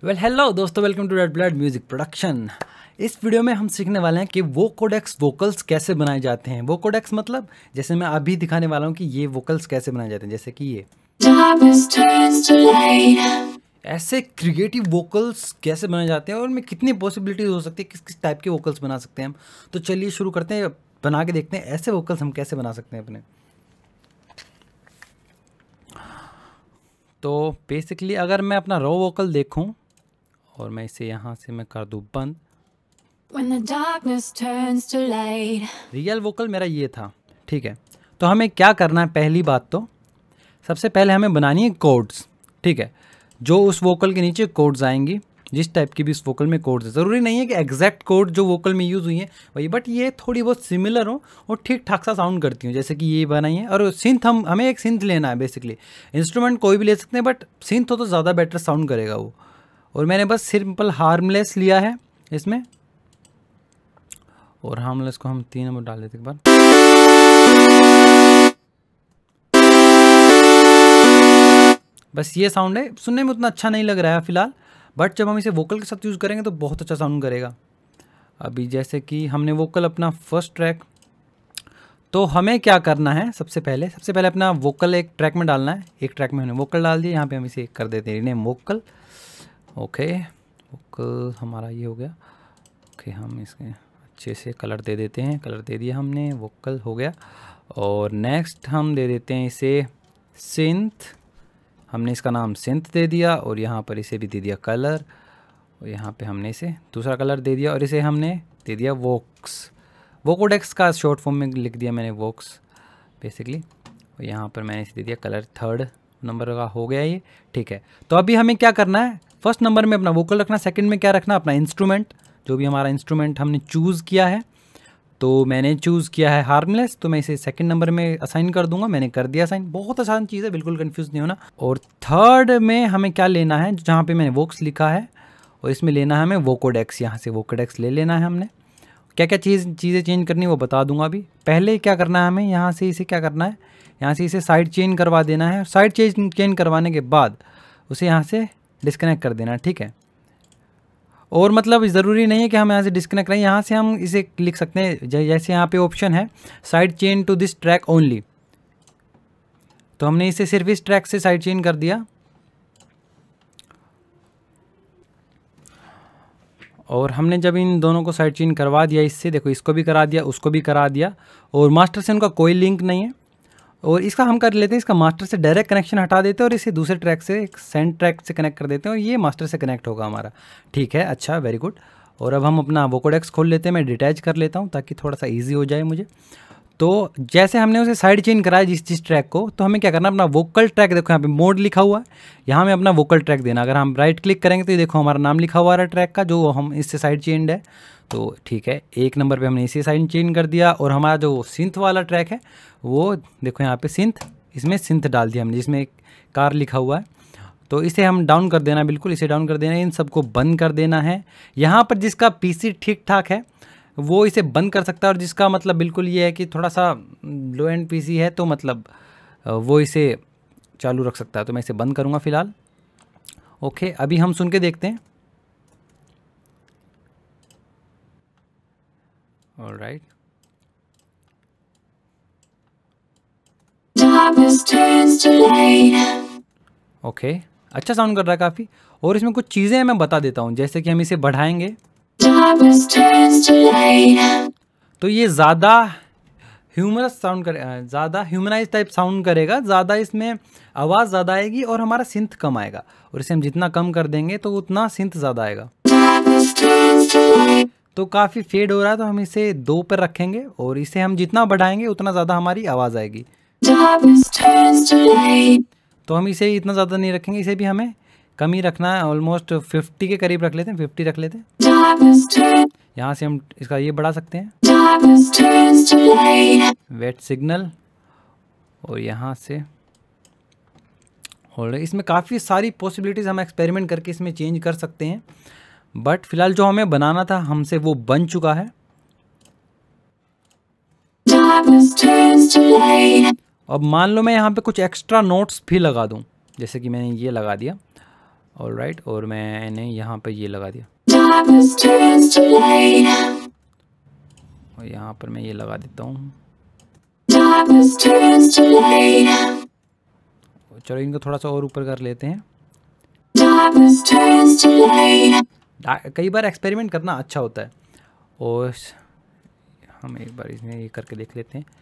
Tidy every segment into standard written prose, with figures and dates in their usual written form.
Hello दोस्तों, welcome to red blood music production. इस video में हम सीखने वाले हैं कि वोकोडेक्स वोकल्स कैसे बनाए जाते हैं। वोकोडेक्स मतलब जैसे मैं अभी दिखाने वाला हूँ कि ये वोकल्स कैसे बनाए जाते हैं, जैसे कि ये ऐसे क्रिएटिव वोकल्स कैसे बनाए जाते हैं और उनमें कितनी पॉसिबिलिटीज हो सकती है, किस किस टाइप के वोकल्स बना सकते हैं हम। तो चलिए शुरू करते हैं, बना के देखते हैं ऐसे वोकल्स हम कैसे बना सकते हैं अपने। तो बेसिकली अगर मैं अपना रॉ वोकल देखूं और मैं इसे यहाँ से मैं कर दूँ बंद, रियल वोकल मेरा ये था। ठीक है, तो हमें क्या करना है, पहली बात तो सबसे पहले हमें बनानी है कोड्स। ठीक है, जो उस वोकल के नीचे कोड्स आएंगी, जिस टाइप की भी इस वोकल में कोड्स है। ज़रूरी नहीं है कि एग्जैक्ट कोड जो वोकल में यूज़ हुई है वही, बट ये थोड़ी बहुत सिमिलर हो और ठीक ठाक सा साउंड करती हूँ, जैसे कि ये बनाई है। और सिंथ हमें एक सिंथ लेना है। बेसिकली इंस्ट्रूमेंट कोई भी ले सकते हैं, बट सिंथ हो तो ज़्यादा बेटर साउंड करेगा वो। और मैंने बस सिंपल हार्मलेस लिया है इसमें, और हार्मलेस को हम 3 नंबर डाल देते एक बार। बस ये साउंड है, सुनने में उतना अच्छा नहीं लग रहा है फिलहाल, बट जब हम इसे वोकल के साथ यूज़ करेंगे तो बहुत अच्छा साउंड करेगा। अभी जैसे कि हमने वोकल अपना फर्स्ट ट्रैक, तो हमें क्या करना है, सबसे पहले अपना वोकल एक ट्रैक में डालना है। एक ट्रैक में हमने वोकल डाल दिया, यहाँ पे हम इसे कर देते हैं नेम वोकल। ओके, वोकल हमारा ये हो गया। ओके, हम इसके अच्छे से कलर दे देते हैं। कलर दे दिया हमने, वोकल हो गया। और नेक्स्ट हम दे देते हैं इसे सिंथ। हमने इसका नाम सिंथ दे दिया और यहाँ पर इसे भी दे दिया कलर, और यहाँ पे हमने इसे दूसरा कलर दे दिया और इसे हमने दे दिया वोक्स। वोकोडेक्स का शॉर्ट फॉर्म में लिख दिया मैंने वोक्स बेसिकली। और यहाँ पर मैंने इसे दे दिया कलर, 3rd नंबर का हो गया ये। ठीक है, तो अभी हमें क्या करना है, फर्स्ट नंबर में अपना वोकल रखना, सेकंड में क्या रखना, अपना इंस्ट्रूमेंट, जो भी हमारा इंस्ट्रूमेंट हमने चूज़ किया है। तो मैंने चूज़ किया है हार्मलेस, तो मैं इसे सेकंड नंबर में असाइन कर दूंगा। मैंने कर दिया असाइन, बहुत आसान चीज़ है, बिल्कुल कंफ्यूज नहीं होना। और थर्ड में हमें क्या लेना है, जहाँ पे मैंने वोक्स लिखा है, और इसमें लेना है हमें वोकोडेक्स। यहाँ से वोकोडेक्स ले लेना है हमने। क्या क्या चीज़ें चेंज करनी वो बता दूंगा अभी। पहले क्या करना है हमें, यहाँ से इसे क्या करना है, यहाँ से इसे साइड चेंज करवा देना है। साइड चेंज करवाने के बाद उसे यहाँ से डिस्कनेक्ट कर देना है। ठीक है, और मतलब ज़रूरी नहीं है कि हम यहाँ से डिस्कनेक्ट करें, यहाँ से हम इसे लिख सकते हैं, जैसे यहाँ पे ऑप्शन है side chain to this track only, तो हमने इसे सिर्फ इस ट्रैक से साइड चेन कर दिया। और हमने जब इन दोनों को साइड चेन करवा दिया, इससे देखो, इसको भी करा दिया, उसको भी करा दिया, और मास्टर से उनका कोई लिंक नहीं है। और इसका हम कर लेते हैं, इसका मास्टर से डायरेक्ट कनेक्शन हटा देते हैं और इसे दूसरे ट्रैक से, एक सेंड ट्रैक से कनेक्ट कर देते हैं, और ये मास्टर से कनेक्ट होगा हमारा। ठीक है, अच्छा, वेरी गुड। और अब हम अपना वोकोडेक्स खोल लेते हैं। मैं डिटैच कर लेता हूँ ताकि थोड़ा सा ईजी हो जाए मुझे। तो जैसे हमने उसे साइड चेन कराया जिस ट्रैक को, तो हमें क्या करना, अपना वोकल ट्रैक, देखो यहाँ पे मोड लिखा हुआ है, यहाँ में अपना वोकल ट्रैक देना। अगर हम राइट क्लिक करेंगे तो ये देखो हमारा नाम लिखा हुआ है ट्रैक का, जो हम इससे साइड चेन्ड है। तो ठीक है, 1 नंबर पे हमने इसे साइड चेन कर दिया। और हमारा जो सिंथ वाला ट्रैक है वो देखो यहाँ पे सिंथ, इसमें सिंथ डाल दिया हमने, जिसमें एक कार लिखा हुआ है। तो इसे हम डाउन कर देना, बिल्कुल इसे डाउन कर देना, इन सबको बंद कर देना है। यहाँ पर जिसका पीसी ठीक ठाक है वो इसे बंद कर सकता है, और जिसका मतलब बिल्कुल ये है कि थोड़ा सा लो एंड पीसी है, तो मतलब वो इसे चालू रख सकता है। तो मैं इसे बंद करूँगा फ़िलहाल। ओके, अभी हम सुन के देखते हैं। ऑलराइट, ओके, अच्छा साउंड कर रहा है काफ़ी। और इसमें कुछ चीज़ें मैं बता देता हूँ, जैसे कि हम इसे बढ़ाएंगे तो ये ज़्यादा ह्यूमरस साउंड करे, ज़्यादा ह्यूमनाइज टाइप साउंड करेगा, ज़्यादा इसमें आवाज़ ज़्यादा आएगी और हमारा सिंथ कम आएगा। और इसे हम जितना कम कर देंगे तो उतना सिंथ ज़्यादा आएगा। तो काफ़ी फेड हो रहा है, तो हम इसे 2 पर रखेंगे, और इसे हम जितना बढ़ाएंगे उतना ज़्यादा हमारी आवाज़ आएगी। तो हम इसे इतना ज़्यादा नहीं रखेंगे, इसे भी हमें कम ही रखना है, ऑलमोस्ट 50 के करीब रख लेते हैं, 50 रख लेते हैं। यहाँ से हम इसका ये बढ़ा सकते हैं, वेट सिग्नल, और यहाँ से, और इसमें काफ़ी सारी पॉसिबिलिटीज़ हम एक्सपेरिमेंट करके इसमें चेंज कर सकते हैं। बट फिलहाल जो हमें बनाना था हमसे वो बन चुका है। अब मान लो मैं यहाँ पे कुछ एक्स्ट्रा नोट्स भी लगा दूँ, जैसे कि मैंने ये लगा दिया। ऑलराइट, और मैंने यहाँ पे ये लगा दिया और यहाँ पर मैं ये लगा देता हूँ। चलो इनको थोड़ा सा और ऊपर कर लेते हैं। कई बार एक्सपेरिमेंट करना अच्छा होता है, और हम एक बार इसमें ये करके देख लेते हैं।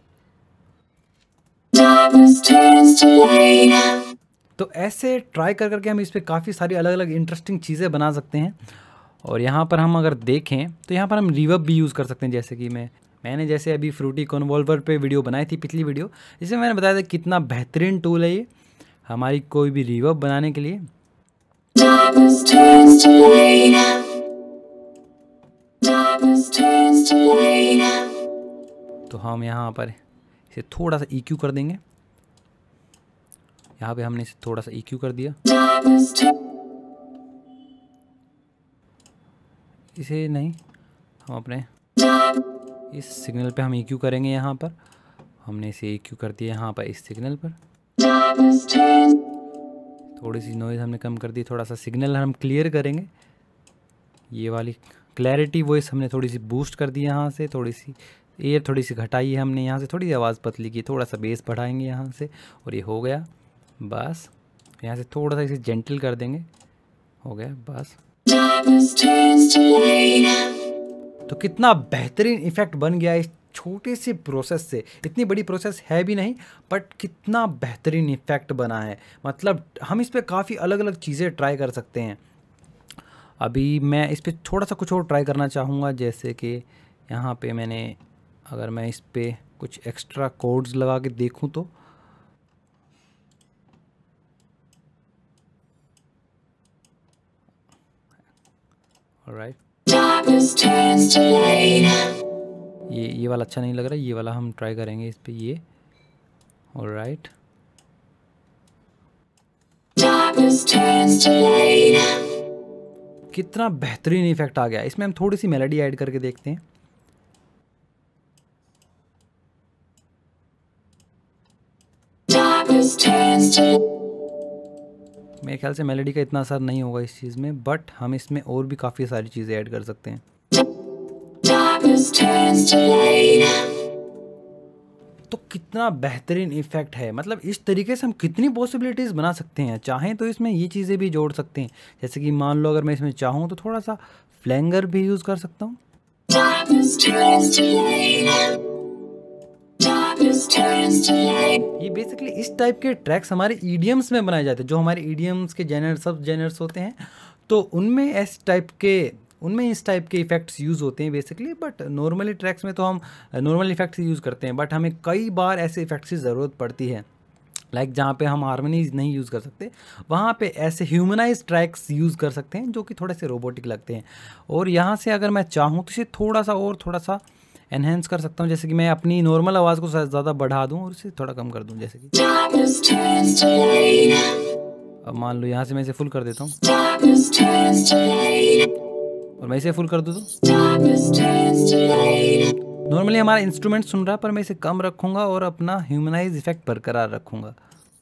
तो ऐसे ट्राई कर करके हम इस पे काफ़ी सारी अलग अलग इंटरेस्टिंग चीज़ें बना सकते हैं। और यहाँ पर हम अगर देखें तो यहाँ पर हम रिवर्ब भी यूज़ कर सकते हैं, जैसे कि मैंने जैसे अभी फ्रूटी कॉन्वॉल्वर पे वीडियो बनाई थी, पिछली वीडियो, जिसमें मैंने बताया था कितना बेहतरीन टूल है ये हमारी कोई भी रिवर्ब बनाने के लिए। तो हम यहाँ पर इसे थोड़ा सा EQ कर देंगे। यहाँ पे हमने इसे थोड़ा सा EQ कर दिया। इसे नहीं, हम अपने इस सिग्नल पे हम EQ करेंगे। यहाँ पर हमने इसे EQ कर दिया, यहाँ पर इस सिग्नल पर थोड़ी सी नॉइज़ हमने कम कर दी, थोड़ा सा सिग्नल हम क्लियर करेंगे। ये वाली क्लैरिटी वॉइस हमने थोड़ी सी बूस्ट कर दी, यहाँ से थोड़ी सी एयर थोड़ी सी घटाई है हमने, यहाँ से थोड़ी सी आवाज़ पतली की, थोड़ा सा बेस बढ़ाएंगे यहाँ से, और ये हो गया। बस यहाँ से थोड़ा सा इसे जेंटल कर देंगे, हो गया बस। तो कितना बेहतरीन इफ़ेक्ट बन गया इस छोटे से प्रोसेस से। इतनी बड़ी प्रोसेस है भी नहीं, बट कितना बेहतरीन इफ़ेक्ट बना है। मतलब हम इस पे काफ़ी अलग अलग चीज़ें ट्राई कर सकते हैं। अभी मैं इस पे थोड़ा सा कुछ और ट्राई करना चाहूँगा, जैसे कि यहाँ पे मैंने अगर मैं इस पे कुछ एक्स्ट्रा कोड्स लगा के देखूँ तो ऑलराइट, ये वाला अच्छा नहीं लग रहा, ये वाला हम ट्राई करेंगे इस पे, ये ऑलराइट। कितना बेहतरीन इफेक्ट आ गया। इसमें हम थोड़ी सी मेलोडी ऐड करके देखते हैं। मेरे ख्याल से मेलोडी का इतना असर नहीं होगा इस चीज़ में, बट हम इसमें और भी काफ़ी सारी चीज़ें ऐड कर सकते हैं। तो कितना बेहतरीन इफेक्ट है। मतलब इस तरीके से हम कितनी पॉसिबिलिटीज़ बना सकते हैं। चाहें तो इसमें ये चीज़ें भी जोड़ सकते हैं, जैसे कि मान लो अगर मैं इसमें चाहूँ तो थोड़ा सा फ्लैंगर भी यूज़ कर सकता हूँ। ये बेसिकली इस टाइप के ट्रैक्स हमारे ईडीएम्स में बनाए जाते हैं, जो हमारे ईडीएम्स के जेनर्स सब जेनर्स होते हैं, तो उनमें इस टाइप के इफ़ेक्ट्स यूज़ होते हैं बेसिकली। बट नॉर्मली ट्रैक्स में तो हम नॉर्मल इफ़ेक्ट्स यूज़ करते हैं, बट हमें कई बार ऐसे इफ़ेक्ट्स की ज़रूरत पड़ती है, लाइक जहाँ पे हम हारमोनीज नहीं यूज़ कर सकते, वहाँ पे ऐसे ह्यूमनाइज ट्रैक्स यूज़ कर सकते हैं जो कि थोड़े से रोबोटिक लगते हैं। और यहाँ से अगर मैं चाहूँ तो इसे थोड़ा सा एनहेंस कर सकता हूँ, जैसे कि मैं अपनी नॉर्मल आवाज़ को ज़्यादा बढ़ा दूँ और इसे थोड़ा कम कर दूँ, जैसे कि अब मान लो यहाँ से मैं इसे फुल कर देता हूँ और मैं इसे फुल कर दूँ तो नॉर्मली हमारा इंस्ट्रूमेंट सुन रहा है, पर मैं इसे कम रखूँगा और अपना ह्यूमनाइज इफेक्ट बरकरार रखूँगा।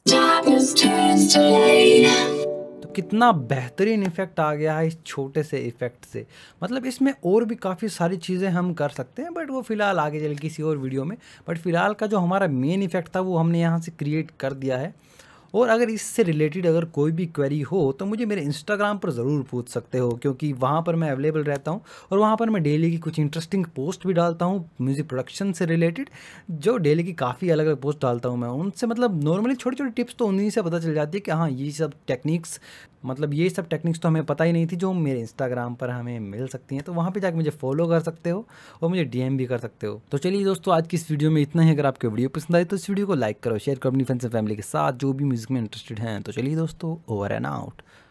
तो कितना बेहतरीन इफेक्ट आ गया है इस छोटे से इफेक्ट से। मतलब इसमें और भी काफ़ी सारी चीज़ें हम कर सकते हैं, बट वो फ़िलहाल आगे चल किसी और वीडियो में। बट फ़िलहाल का जो हमारा मेन इफेक्ट था वो हमने यहाँ से क्रिएट कर दिया है। और अगर इससे रिलेटेड अगर कोई भी क्वेरी हो तो मुझे मेरे इंस्टाग्राम पर ज़रूर पूछ सकते हो, क्योंकि वहाँ पर मैं अवेलेबल रहता हूँ और वहाँ पर मैं डेली की कुछ इंटरेस्टिंग पोस्ट भी डालता हूँ म्यूज़िक प्रोडक्शन से रिलेटेड। जो डेली की काफ़ी अलग अलग पोस्ट डालता हूँ मैं उनसे, मतलब नॉर्मली छोटी छोटी टिप्स तो उन्हीं से पता चल जाती है कि हाँ ये सब टेक्निक्स तो हमें पता ही नहीं थी, जो मेरे इंस्टाग्राम पर हमें मिल सकती हैं। तो वहाँ पे जाकर मुझे फॉलो कर सकते हो और मुझे डीएम भी कर सकते हो। तो चलिए दोस्तों, आज की इस वीडियो में इतना ही। अगर आपको वीडियो पसंद आई तो इस वीडियो को लाइक करो, शेयर करो अपनी फ्रेंड्स एंड फैमिली के साथ जो भी म्यूज़िक में इंटरेस्टेड हैं। तो चलिए दोस्तों, ओवर एंड आउट।